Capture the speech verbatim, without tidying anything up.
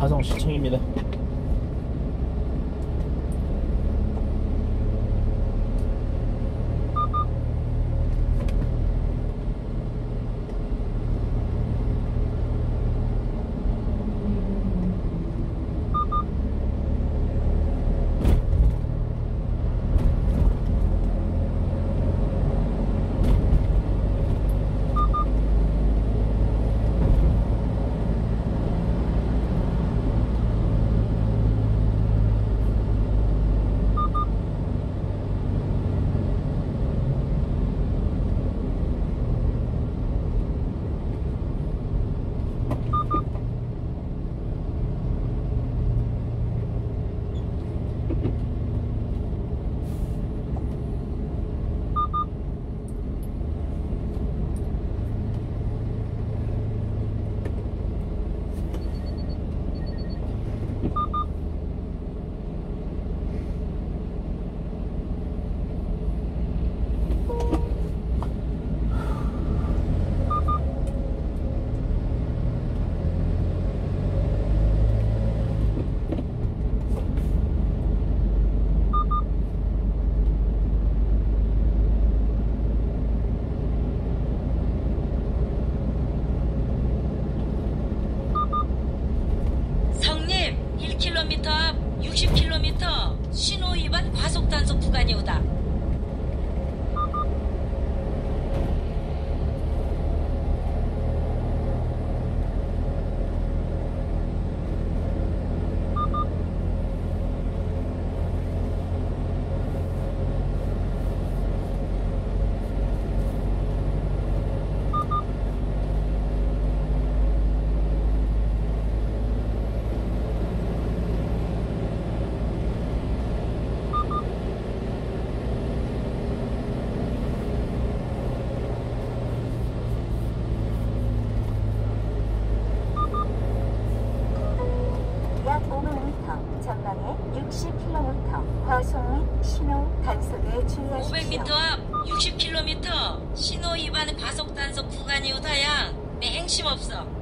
화성시청입니다. 일 킬로미터 앞 육십 킬로미터 신호 위반 과속 단속 구간이 오다. 전방에 육십 킬로미터 과속 및 신호 단속에 주의하십시오. 오백 미터 앞 육십 킬로미터 신호 위반 과속 단속 구간이 오다야. 내 행심 없어.